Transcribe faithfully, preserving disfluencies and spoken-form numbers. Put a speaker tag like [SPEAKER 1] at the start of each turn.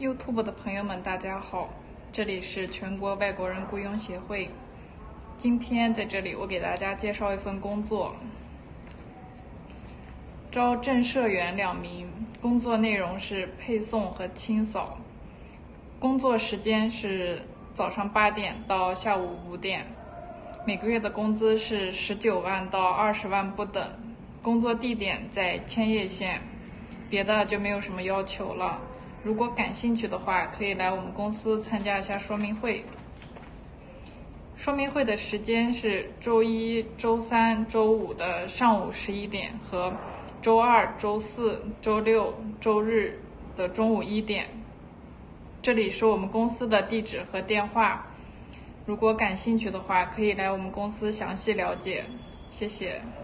[SPEAKER 1] YouTube 的朋友们，大家好，这里是全国外国人雇佣协会。今天在这里，我给大家介绍一份工作，招正社员两名，工作内容是配送和清扫，工作时间是早上八点到下午五点，每个月的工资是十九万到二十万不等，工作地点在千叶县，别的就没有什么要求了。如果感兴趣的话，可以来我们公司参加一下说明会。说明会的时间是周一、周三、周五的上午十一点和周二、周四、周六、周日的中午一点。这里是我们公司的地址和电话，如果感兴趣的话，可以来我们公司详细了解。谢谢。